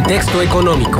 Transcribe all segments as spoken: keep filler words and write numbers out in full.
Contexto económico.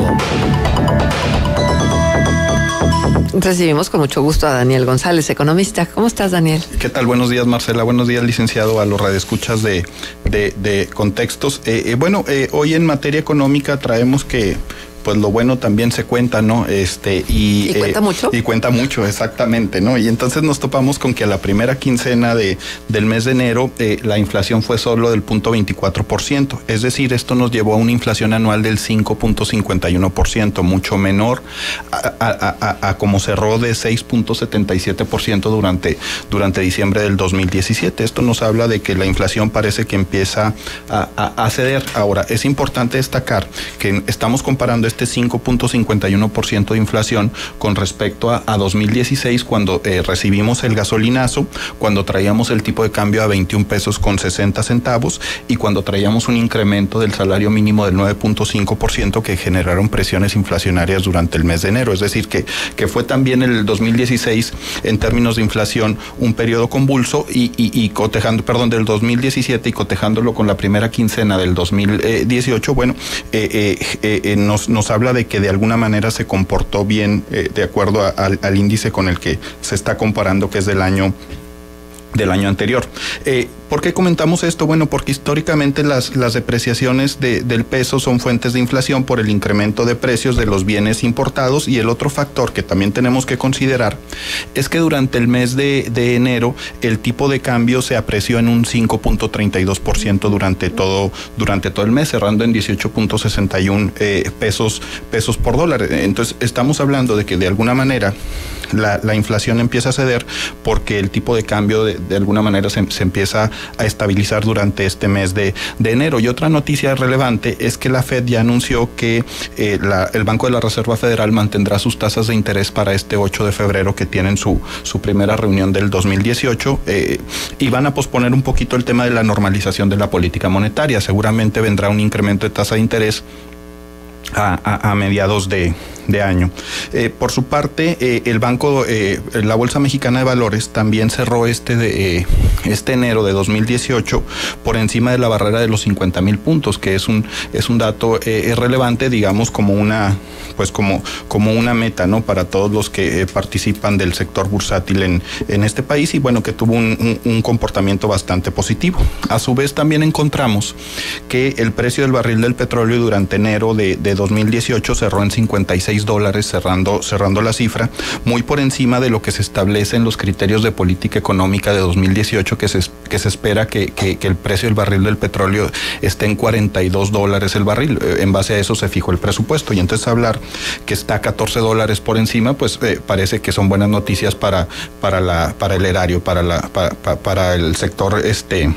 Recibimos con mucho gusto a Daniel González, economista. ¿Cómo estás, Daniel? ¿Qué tal? Buenos días, Marcela. Buenos días, licenciado, a los radioescuchas de, de, de Contextos. Eh, eh, bueno, eh, hoy en materia económica traemos que pues lo bueno también se cuenta, ¿no? Este, y, ¿Y cuenta eh, mucho? Y cuenta mucho, exactamente, ¿no? Y entonces nos topamos con que a la primera quincena de, del mes de enero eh, la inflación fue solo del punto veinticuatro por ciento. Es decir, esto nos llevó a una inflación anual del cinco punto cincuenta y uno por ciento, mucho menor a, a, a, a como cerró de seis punto setenta y siete por ciento durante, durante diciembre del dos mil diecisiete. Esto nos habla de que la inflación parece que empieza a, a, a ceder. Ahora, es importante destacar que estamos comparando este este cinco punto cincuenta y uno por ciento de inflación con respecto a, a dos mil dieciséis, cuando eh, recibimos el gasolinazo, cuando traíamos el tipo de cambio a veintiún pesos con sesenta centavos y cuando traíamos un incremento del salario mínimo del nueve punto cinco por ciento que generaron presiones inflacionarias durante el mes de enero. Es decir, que, que fue también el dos mil dieciséis en términos de inflación un periodo convulso y, y, y cotejando, perdón, del dos mil diecisiete y cotejándolo con la primera quincena del dos mil dieciocho, bueno, eh, eh, eh, nos, nos habla de que de alguna manera se comportó bien eh, de acuerdo a, al, al índice con el que se está comparando, que es del año del año anterior. Eh, ¿Por qué comentamos esto? Bueno, porque históricamente las, las depreciaciones de, del peso son fuentes de inflación por el incremento de precios de los bienes importados, y el otro factor que también tenemos que considerar es que durante el mes de, de enero el tipo de cambio se apreció en un cinco punto treinta y dos por ciento durante todo, durante todo el mes, cerrando en dieciocho punto sesenta y uno eh, pesos, pesos por dólar. Entonces estamos hablando de que de alguna manera la, la inflación empieza a ceder porque el tipo de cambio de, de alguna manera se, se empieza a estabilizar durante este mes de, de enero. Y otra noticia relevante es que la Fed ya anunció que eh, la, el Banco de la Reserva Federal mantendrá sus tasas de interés para este ocho de febrero, que tienen su, su primera reunión del dos mil dieciocho, eh, y van a posponer un poquito el tema de la normalización de la política monetaria. Seguramente vendrá un incremento de tasa de interés a, a, a mediados de de año. Eh, por su parte, eh, el banco, eh, la Bolsa Mexicana de Valores también cerró este, de, eh, este enero de dos mil dieciocho por encima de la barrera de los cincuenta mil puntos, que es un, es un dato eh, relevante, digamos, como una, pues como, como una meta, ¿no? Para todos los que eh, participan del sector bursátil en, en este país, y bueno, que tuvo un, un, un comportamiento bastante positivo. A su vez, también encontramos que el precio del barril del petróleo durante enero de, de dos mil dieciocho cerró en cincuenta y seis dólares, cerrando, cerrando la cifra, muy por encima de lo que se establece en los criterios de política económica de dos mil dieciocho, que se, que se espera que, que, que el precio del barril del petróleo esté en cuarenta y dos dólares el barril. En base a eso se fijó el presupuesto, y entonces hablar que está catorce dólares por encima, pues eh, parece que son buenas noticias para, para, la, para el erario, para, la, para, para, para el sector este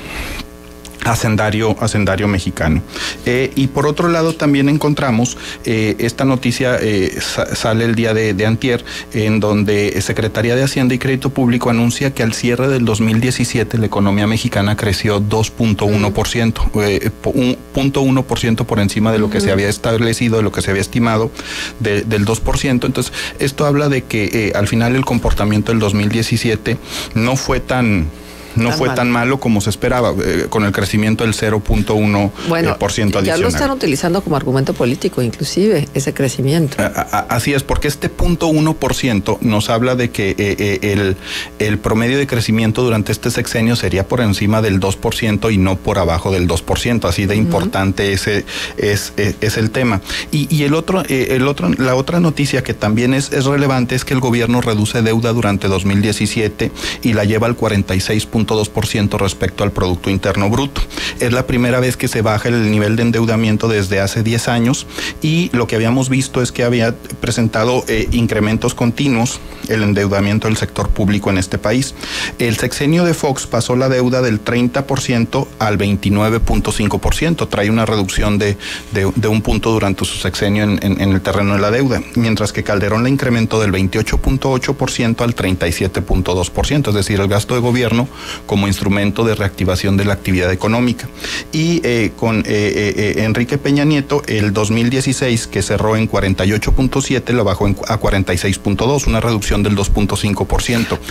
Hacendario, hacendario mexicano. Eh, y por otro lado también encontramos eh, esta noticia, eh, sa sale el día de, de antier, en donde Secretaría de Hacienda y Crédito Público anuncia que al cierre del dos mil diecisiete la economía mexicana creció dos punto uno por ciento, eh, un punto uno por ciento por encima de lo que se había establecido, de lo que se había estimado, de, del dos por ciento. Entonces, esto habla de que eh, al final el comportamiento del dos mil diecisiete no fue tan... no tan fue mal. tan malo como se esperaba, eh, con el crecimiento del cero punto uno por ciento bueno, adicional. Ya lo están utilizando como argumento político, inclusive, ese crecimiento. A, a, así es, porque este punto uno por ciento nos habla de que eh, eh, el, el promedio de crecimiento durante este sexenio sería por encima del dos por ciento y no por abajo del dos por ciento, así de uh-huh. importante ese es, es, es el tema. Y, y el otro, eh, el otro, la otra noticia que también es, es relevante es que el gobierno reduce deuda durante dos mil diecisiete y la lleva al cuarenta y seis punto dos por ciento respecto al Producto Interno Bruto. Es la primera vez que se baja el nivel de endeudamiento desde hace diez años, y lo que habíamos visto es que había presentado eh, incrementos continuos el endeudamiento del sector público en este país. El sexenio de Fox pasó la deuda del treinta por ciento al veintinueve punto cinco por ciento, trae una reducción de, de, de un punto durante su sexenio en, en, en el terreno de la deuda, mientras que Calderón la incrementó del veintiocho punto ocho por ciento al treinta y siete punto dos por ciento, es decir, el gasto de gobierno como instrumento de reactivación de la actividad económica. Y eh, con eh, eh, Enrique Peña Nieto, el dos mil dieciséis, que cerró en cuarenta y ocho punto siete, lo bajó en, a cuarenta y seis punto dos, una reducción del dos punto cinco por ciento.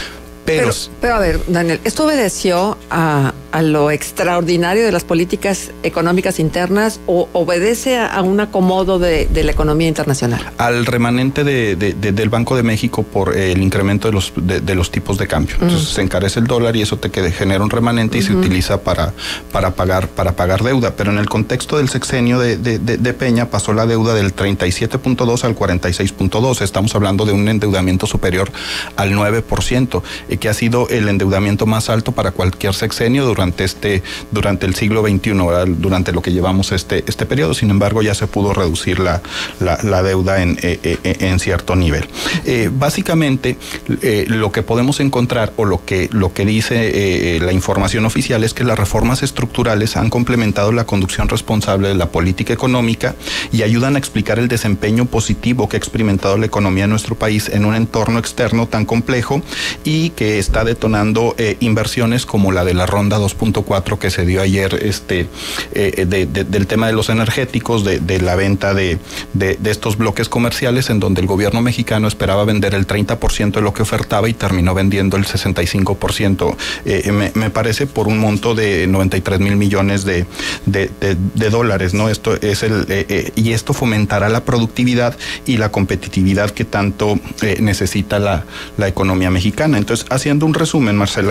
Pero, pero, pero a ver, Daniel, ¿esto obedeció a, a lo extraordinario de las políticas económicas internas o obedece a, a un acomodo de, de la economía internacional? Al remanente de, de, de, del Banco de México por eh, el incremento de los, de, de los tipos de cambio. Entonces uh-huh. se encarece el dólar y eso te que genera un remanente y uh-huh. se utiliza para, para, pagar, para pagar deuda. Pero en el contexto del sexenio de, de, de, de Peña pasó la deuda del treinta y siete punto dos al cuarenta y seis punto dos. Estamos hablando de un endeudamiento superior al nueve por ciento. Que ha sido el endeudamiento más alto para cualquier sexenio durante este durante el siglo veintiuno, ¿verdad? Durante lo que llevamos este este periodo. Sin embargo, ya se pudo reducir la, la, la deuda en, eh, eh, en cierto nivel. Eh, básicamente, eh, lo que podemos encontrar o lo que, lo que dice eh, la información oficial es que las reformas estructurales han complementado la conducción responsable de la política económica y ayudan a explicar el desempeño positivo que ha experimentado la economía de nuestro país en un entorno externo tan complejo y que está detonando eh, inversiones como la de la ronda dos punto cuatro que se dio ayer este eh, de, de, del tema de los energéticos, de, de la venta de, de, de estos bloques comerciales en donde el gobierno mexicano esperaba vender el treinta por ciento de lo que ofertaba y terminó vendiendo el sesenta y cinco por ciento, eh, me, me parece por un monto de noventa y tres mil millones de, de, de, de dólares, ¿no? Esto es el eh, eh, y esto fomentará la productividad y la competitividad que tanto eh, necesita la, la economía mexicana. Entonces, haciendo un resumen, Marcela,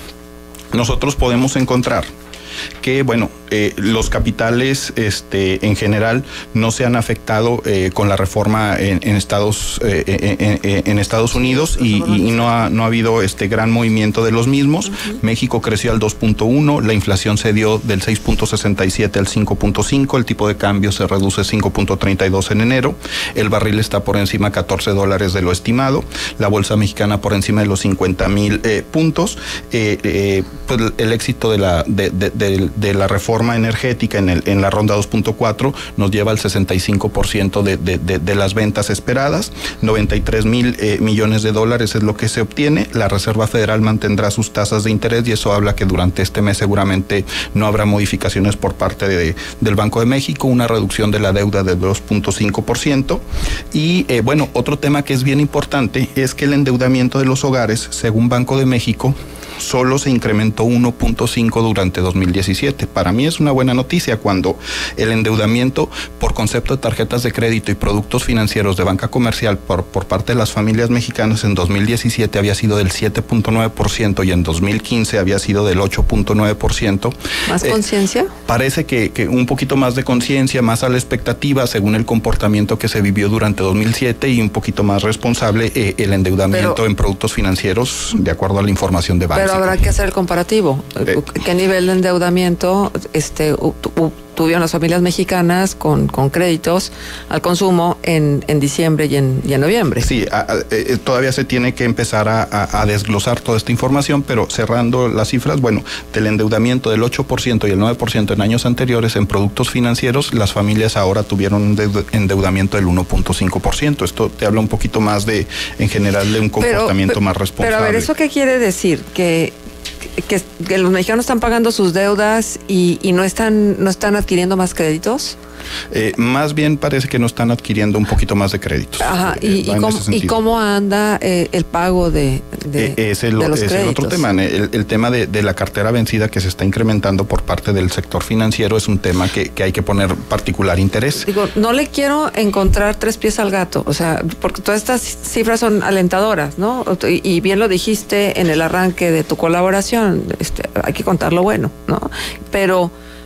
nosotros podemos encontrar que, bueno, eh, los capitales este, en general no se han afectado eh, con la reforma en, en Estados eh, en, en, en Estados Unidos y, y, y no, ha, no ha habido este gran movimiento de los mismos. Uh-huh. México creció al dos punto uno, la inflación se dio del seis punto sesenta y siete al cinco punto cinco, el tipo de cambio se reduce cinco punto treinta y dos en enero, el barril está por encima de catorce dólares de lo estimado, la bolsa mexicana por encima de los cincuenta mil eh, puntos, eh, eh, pues el éxito de la de, de, de, de la reforma energética en, el, en la ronda dos punto cuatro nos lleva al sesenta y cinco por ciento de, de, de, de las ventas esperadas, noventa y tres mil eh, millones de dólares es lo que se obtiene. La Reserva Federal mantendrá sus tasas de interés y eso habla que durante este mes seguramente no habrá modificaciones por parte de, del Banco de México, una reducción de la deuda de dos punto cinco por ciento y eh, bueno, otro tema que es bien importante es que el endeudamiento de los hogares, según Banco de México, solo se incrementó uno punto cinco durante dos mil diecisiete. Para mí es una buena noticia cuando el endeudamiento por concepto de tarjetas de crédito y productos financieros de banca comercial por, por parte de las familias mexicanas en dos mil diecisiete había sido del siete punto nueve por ciento y en dos mil quince había sido del ocho punto nueve por ciento. ¿Más eh, conciencia? Parece que, que un poquito más de conciencia, más a la expectativa según el comportamiento que se vivió durante dos mil siete y un poquito más responsable eh, el endeudamiento pero, en productos financieros de acuerdo a la información de banca. Pero habrá que hacer el comparativo. Eh, ¿Qué nivel de endeudamiento este, tuvieron las familias mexicanas con, con créditos al consumo en, en diciembre y en, y en noviembre? Sí, a, a, eh, todavía se tiene que empezar a, a, a desglosar toda esta información, pero cerrando las cifras, bueno, del endeudamiento del ocho por ciento y el nueve por ciento en años anteriores en productos financieros, las familias ahora tuvieron un endeudamiento del uno punto cinco por ciento. Esto te habla un poquito más de, en general, de un comportamiento pero, pero, más responsable. Pero a ver, ¿eso qué quiere decir? Que Que, que los mexicanos están pagando sus deudas y, y no están no están adquiriendo más créditos. Eh, más bien parece que no están adquiriendo un poquito más de créditos. Ajá, y, eh, y, cómo, ¿y cómo anda eh, el pago de, de, eh, es el, de los es créditos? El otro tema, el, el tema de, de la cartera vencida que se está incrementando por parte del sector financiero es un tema que, que hay que poner particular interés. Digo, no le quiero encontrar tres pies al gato, o sea, porque todas estas cifras son alentadoras, ¿no? Y, y bien lo dijiste en el arranque de tu colaboración, este, hay que contar lo bueno, ¿no? Pero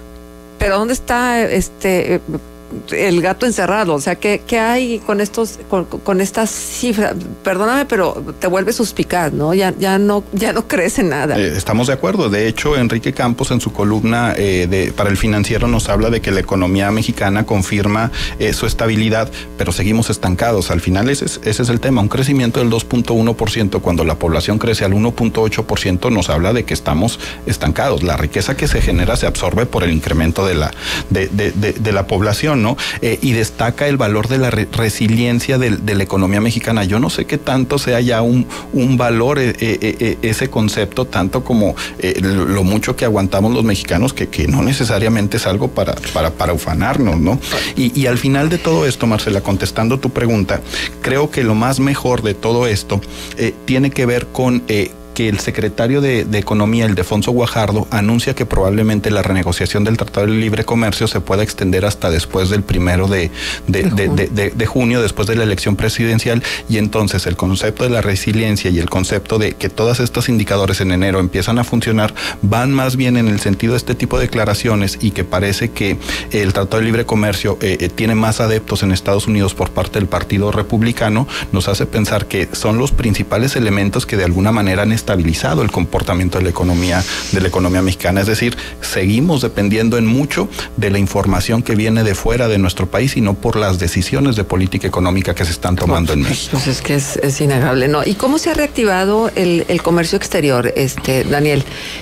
Pero ¿dónde está este el gato encerrado? O sea, ¿qué, qué hay con estos, con, con estas cifras? Perdóname, pero te vuelves suspicaz, ¿no? Ya, ya no, ya no crees en nada. Eh, estamos de acuerdo. De hecho, Enrique Campos en su columna eh, de, para El Financiero nos habla de que la economía mexicana confirma eh, su estabilidad, pero seguimos estancados. Al final ese es, ese es el tema. Un crecimiento del dos punto uno por ciento cuando la población crece al uno punto ocho por ciento nos habla de que estamos estancados. La riqueza que se genera se absorbe por el incremento de la, de, de, de, de la población, ¿no? Eh, y destaca el valor de la re resiliencia de, de la economía mexicana. Yo no sé qué tanto sea ya un, un valor eh, eh, eh, ese concepto, tanto como eh, lo, lo mucho que aguantamos los mexicanos, que, que no necesariamente es algo para, para, para ufanarnos, ¿no? Y, y al final de todo esto, Marcela, contestando tu pregunta, creo que lo más mejor de todo esto eh, tiene que ver con... Eh, que el secretario de, de Economía, el Ildefonso Guajardo, anuncia que probablemente la renegociación del Tratado de Libre Comercio se pueda extender hasta después del primero de, de, de, de, de, de junio, después de la elección presidencial, y entonces el concepto de la resiliencia y el concepto de que todos estos indicadores en enero empiezan a funcionar van más bien en el sentido de este tipo de declaraciones, y que parece que el Tratado de Libre Comercio eh, eh, tiene más adeptos en Estados Unidos por parte del Partido Republicano, nos hace pensar que son los principales elementos que de alguna manera han estabilizado el comportamiento de la economía de la economía mexicana. Es decir, seguimos dependiendo en mucho de la información que viene de fuera de nuestro país y no por las decisiones de política económica que se están tomando en México. Pues es que es, es innegable, ¿no? ¿Y cómo se ha reactivado el, el comercio exterior, este Daniel?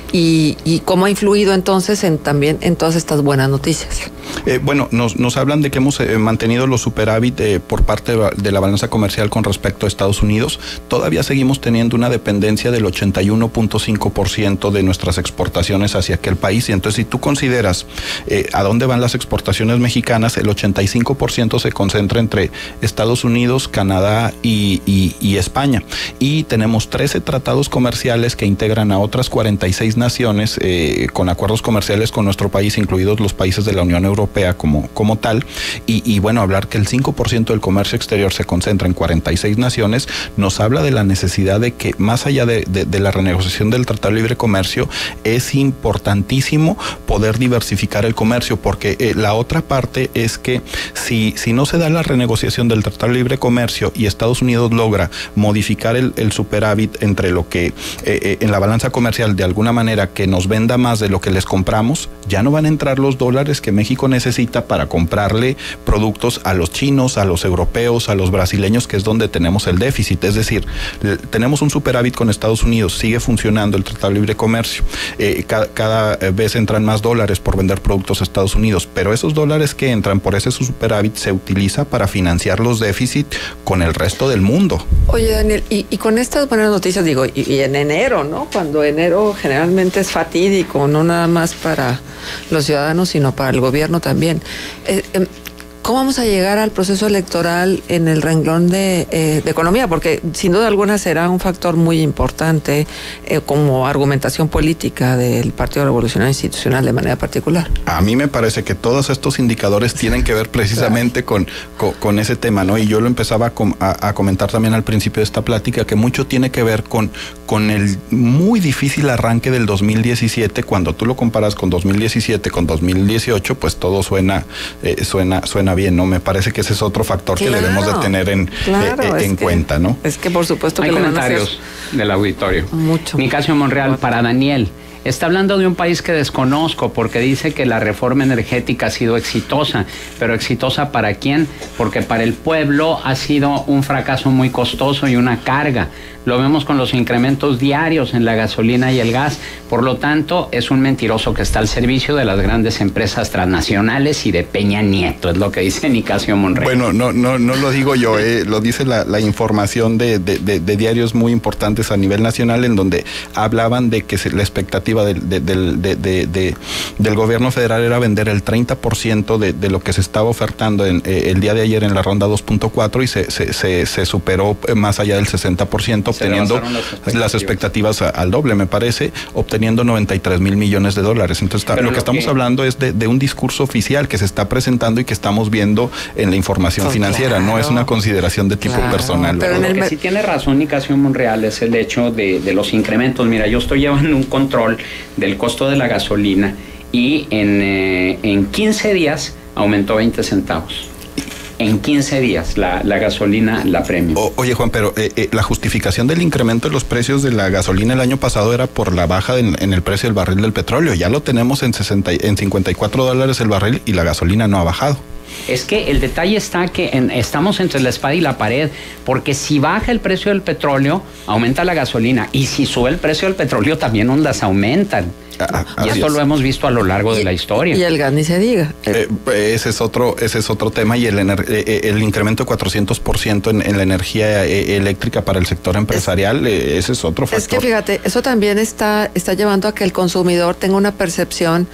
Y, y cómo ha influido entonces en también en todas estas buenas noticias. Eh, bueno, nos, nos hablan de que hemos eh, mantenido los superávit eh, por parte de la balanza comercial con respecto a Estados Unidos. Todavía seguimos teniendo una dependencia del ochenta y uno punto cinco por ciento de nuestras exportaciones hacia aquel país. Y entonces, si tú consideras eh, a dónde van las exportaciones mexicanas, el ochenta y cinco por ciento se concentra entre Estados Unidos, Canadá y, y, y España. Y tenemos trece tratados comerciales que integran a otras cuarenta y seis naciones eh, con acuerdos comerciales con nuestro país, incluidos los países de la Unión Europea como, como tal. Y, y bueno, hablar que el cinco por ciento del comercio exterior se concentra en cuarenta y seis naciones, nos habla de la necesidad de que, más allá de, de, de la renegociación del Tratado de Libre Comercio, es importantísimo poder diversificar el comercio, porque eh, la otra parte es que si, si no se da la renegociación del Tratado de Libre Comercio y Estados Unidos logra modificar el, el superávit entre lo que eh, eh, en la balanza comercial de alguna manera que nos venda más de lo que les compramos, ya no van a entrar los dólares que México necesita para comprarle productos a los chinos, a los europeos, a los brasileños, que es donde tenemos el déficit. Es decir, tenemos un superávit con Estados Unidos, sigue funcionando el Tratado de Libre Comercio, eh, cada, cada vez entran más dólares por vender productos a Estados Unidos, pero esos dólares que entran por ese superávit se utiliza para financiar los déficits con el resto del mundo. Oye, Daniel, y, y con estas buenas noticias, digo, y, y en enero, ¿no? Cuando enero generalmente es fatídico, no nada más para los ciudadanos, sino para el gobierno también. Eh, eh, ¿Cómo vamos a llegar al proceso electoral en el renglón de, eh, de economía? Porque sin duda alguna será un factor muy importante eh, como argumentación política del Partido Revolucionario Institucional de manera particular. A mí me parece que todos estos indicadores tienen que ver precisamente con, con, con ese tema, ¿no? Y yo lo empezaba a, com a, a comentar también al principio de esta plática, que mucho tiene que ver con, con el muy difícil arranque del dos mil diecisiete. Cuando tú lo comparas con dos mil diecisiete, con dos mil dieciocho, pues todo suena, eh, suena, suena bien, ¿no? Me parece que ese es otro factor claro, que debemos de tener en, claro, eh, en que, cuenta, ¿no? Es que por supuesto hay que comentarios del auditorio. Mucho. Nicasio Monreal, para Daniel. Está hablando de un país que desconozco porque dice que la reforma energética ha sido exitosa, pero exitosa ¿para quién? Porque para el pueblo ha sido un fracaso muy costoso y una carga. Lo vemos con los incrementos diarios en la gasolina y el gas. Por lo tanto, es un mentiroso que está al servicio de las grandes empresas transnacionales y de Peña Nieto, es lo que dice Nicasio Monreal. Bueno, no, no, no lo digo yo, eh, lo dice la, la información de, de, de, de diarios muy importantes a nivel nacional, en donde hablaban de que se, la expectativa de, de, de, de, de, de, del gobierno federal era vender el treinta por ciento de, de lo que se estaba ofertando en, eh, el día de ayer en la ronda dos punto cuatro, y se, se, se, se superó más allá del sesenta por ciento, obteniendo las expectativas, las expectativas a, al doble, me parece, obteniendo noventa y tres mil millones de dólares. Entonces, lo, lo que estamos que... hablando es de, de un discurso oficial que se está presentando y que estamos viendo en la información pues financiera, claro, no es una consideración de tipo claro, personal. Pero lo que sí tiene razón Nicasio Monreal es el hecho de, de los incrementos. Mira, yo estoy llevando un control del costo de la gasolina y en, eh, en quince días aumentó veinte centavos. En quince días la, la gasolina, la premium. O, oye Juan, pero eh, eh, la justificación del incremento de los precios de la gasolina el año pasado era por la baja en, en el precio del barril del petróleo. Ya lo tenemos en, sesenta, en cincuenta y cuatro dólares el barril y la gasolina no ha bajado. Es que el detalle está que en, estamos entre la espada y la pared, porque si baja el precio del petróleo, aumenta la gasolina, y si sube el precio del petróleo, también ondas aumentan. Ah, y esto es. Lo hemos visto a lo largo y, de la historia. Y el gas ni se diga. Eh, ese es otro, ese es otro tema, y el, el incremento de cuatrocientos por ciento en, en la energía eléctrica para el sector empresarial, es, ese es otro factor. Es que fíjate, eso también está, está llevando a que el consumidor tenga una percepción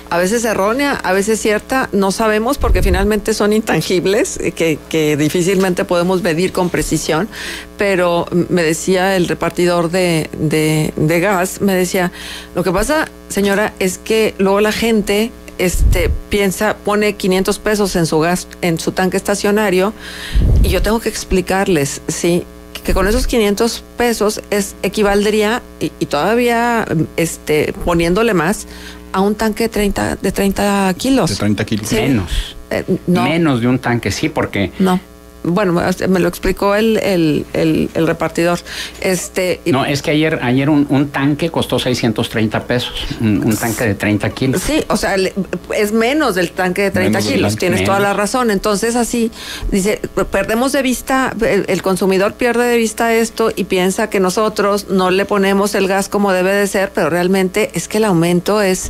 a veces errónea, a veces cierta, no sabemos porque finalmente son intangibles que, que difícilmente podemos medir con precisión, pero me decía el repartidor de, de, de gas, me decía, lo que pasa, señora, es que luego la gente este piensa, pone quinientos pesos en su gas, en su tanque estacionario, y yo tengo que explicarles, sí, que con esos quinientos pesos es equivaldría y, y todavía este poniéndole más a un tanque de treinta, de treinta kilos. De treinta kilos. Sí. Menos. Eh, no. Menos de un tanque, sí, porque... No. Bueno, me lo explicó el, el, el, el repartidor. Este, no, es que ayer, ayer un, un tanque costó seiscientos treinta pesos, un, un tanque de treinta kilos. Sí, o sea, es menos del tanque de treinta menos kilos, tienes menos. Toda la razón. Entonces, así, dice, perdemos de vista, el, el consumidor pierde de vista esto y piensa que nosotros no le ponemos el gas como debe de ser, pero realmente es que el aumento es,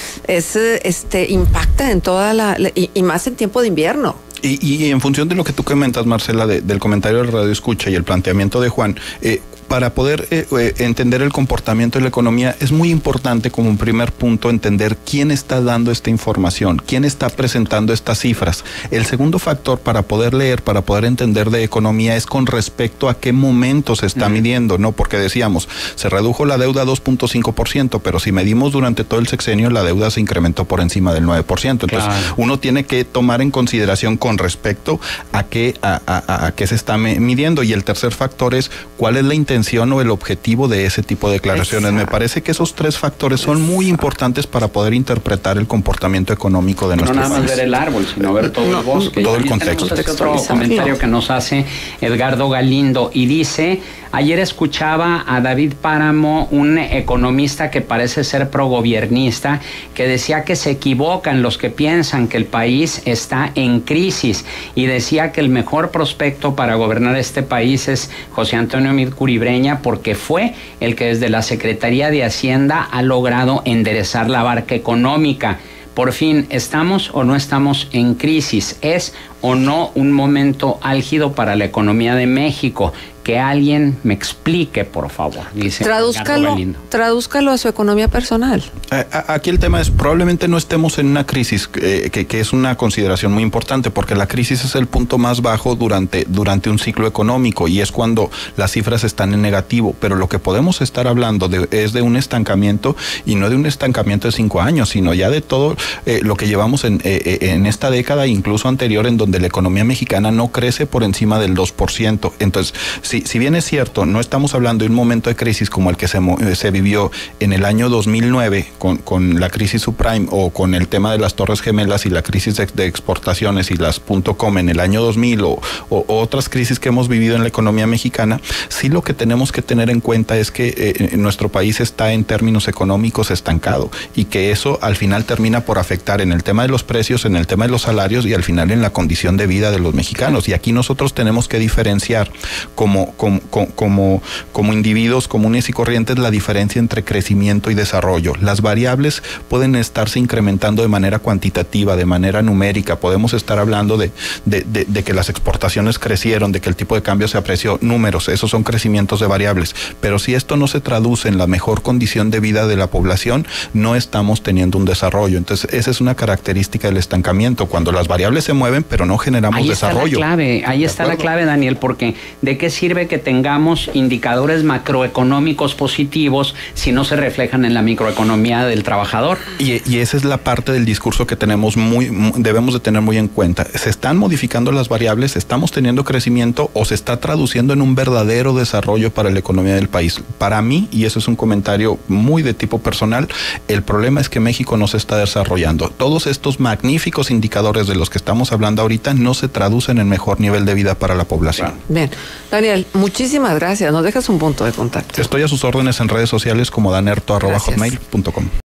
es este, impacta en toda la, y, y más en tiempo de invierno. Y, y en función de lo que tú comentas, Marcela, de, del comentario del Radio Escucha y el planteamiento de Juan, eh, para poder eh, eh, entender el comportamiento de la economía, es muy importante como un primer punto entender quién está dando esta información, quién está presentando estas cifras. El segundo factor para poder leer, para poder entender de economía es con respecto a qué momento se está uh-huh. midiendo, ¿no? Porque decíamos, se redujo la deuda a dos punto cinco por ciento, pero si medimos durante todo el sexenio, la deuda se incrementó por encima del nueve por ciento. Entonces, claro, uno tiene que tomar en consideración con respecto a qué, a, a, a qué se está midiendo. Y el tercer factor es cuál es la intención o el objetivo de ese tipo de declaraciones. Exacto. Me parece que esos tres factores son Exacto. muy importantes para poder interpretar el comportamiento económico de no nuestro país. No nada más ver el árbol, sino ver todo no, el bosque. Todo el contexto. Este otro comentario que nos hace Edgardo Galindo y dice, ayer escuchaba a David Páramo, un economista que parece ser progobiernista, que decía que se equivocan los que piensan que el país está en crisis y decía que el mejor prospecto para gobernar este país es José Antonio Meade Curibreña, porque fue el que desde la Secretaría de Hacienda ha logrado enderezar la barca económica. Por fin, ¿estamos o no estamos en crisis? ¿Es o no un momento álgido para la economía de México? Que alguien me explique, por favor. Dice tradúzcalo, tradúzcalo a su economía personal. Aquí el tema es, probablemente no estemos en una crisis, eh, que, que es una consideración muy importante, porque la crisis es el punto más bajo durante, durante un ciclo económico y es cuando las cifras están en negativo, pero lo que podemos estar hablando de, es de un estancamiento y no de un estancamiento de cinco años, sino ya de todo eh, lo que llevamos en, eh, en esta década, incluso anterior, en donde la economía mexicana no crece por encima del dos por ciento. Entonces, si Si, si bien es cierto, no estamos hablando de un momento de crisis como el que se, se vivió en el año dos mil nueve con, con la crisis subprime o con el tema de las Torres Gemelas y la crisis de, de exportaciones y las .com en el año dos mil o, o, o otras crisis que hemos vivido en la economía mexicana, sí lo que tenemos que tener en cuenta es que eh, nuestro país está en términos económicos estancado y que eso al final termina por afectar en el tema de los precios, en el tema de los salarios y al final en la condición de vida de los mexicanos. Y aquí nosotros tenemos que diferenciar como Como, como, como individuos comunes y corrientes la diferencia entre crecimiento y desarrollo. Las variables pueden estarse incrementando de manera cuantitativa, de manera numérica. Podemos estar hablando de, de, de, de que las exportaciones crecieron, de que el tipo de cambio se apreció. Números, esos son crecimientos de variables. Pero si esto no se traduce en la mejor condición de vida de la población, no estamos teniendo un desarrollo. Entonces, esa es una característica del estancamiento, cuando las variables se mueven, pero no generamos ahí desarrollo. Está la clave, ahí está la clave, Daniel, porque ¿de qué sirve que tengamos indicadores macroeconómicos positivos si no se reflejan en la microeconomía del trabajador? Y, y esa es la parte del discurso que tenemos muy, muy, debemos de tener muy en cuenta. ¿Se están modificando las variables? ¿Estamos teniendo crecimiento o se está traduciendo en un verdadero desarrollo para la economía del país? Para mí, y eso es un comentario muy de tipo personal, el problema es que México no se está desarrollando. Todos estos magníficos indicadores de los que estamos hablando ahorita no se traducen en mejor nivel de vida para la población. Bien, Daniel, muchísimas gracias. Nos dejas un punto de contacto. Estoy a sus órdenes en redes sociales como danerto arroba hotmail punto com.